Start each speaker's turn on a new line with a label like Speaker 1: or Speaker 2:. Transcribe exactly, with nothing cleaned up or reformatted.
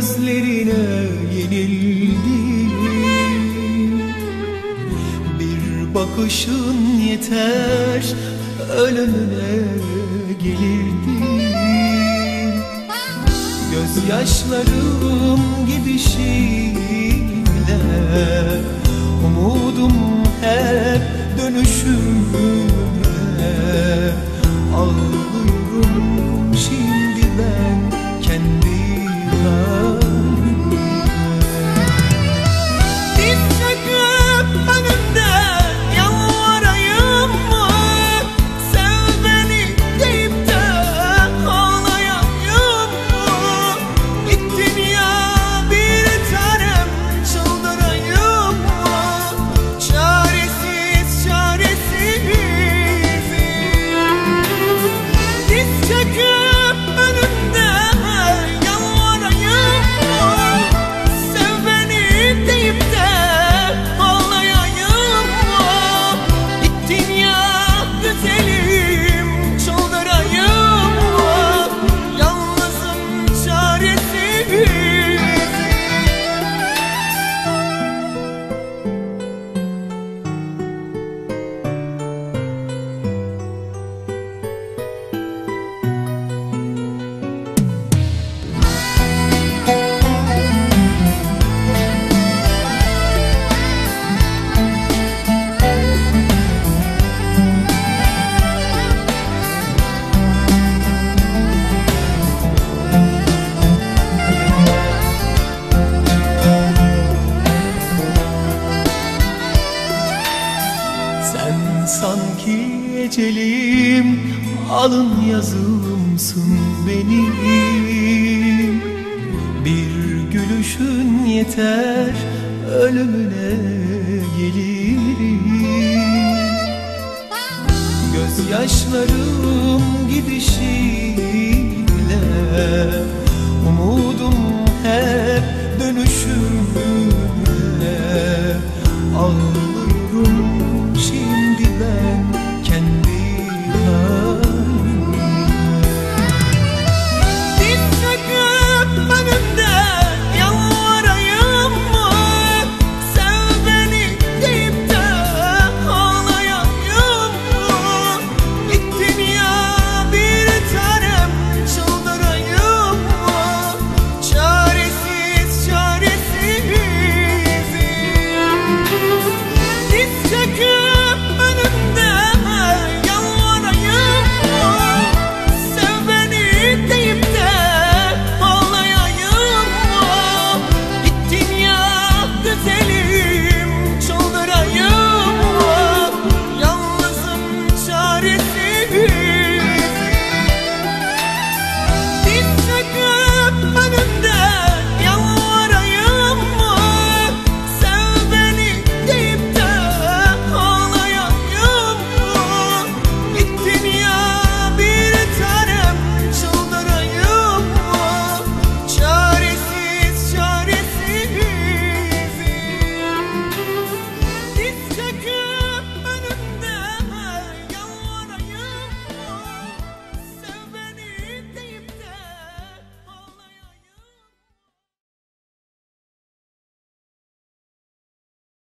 Speaker 1: gözlerine yenildim. Bir bakışın yeter, ölümüne gelirdim. Gözyaşlarım gidişinle umudum hep dönüşümle. Ağlıyorum şimdi ben kendi halime. Diz çöküp önümde yalvarayım mı? Sev beni deyip de ağlayayım mı? Gittin ya bir tanem, çıldırayım mı? Çaresiz çaresiz. Diz çöküp önümde yalvarayım mı? Sev beni deyip de ağlayayım mı? Gittin ya güzelim, çıldırayım mı? Yalnızım, çaresiz. Sen sanki ecelim, alın yazımsın benim. Bir gülüşün yeter, ölümüne gelirim. Gözyaşlarım gidişinle umudum hep dönüşümle. Ağlıyorum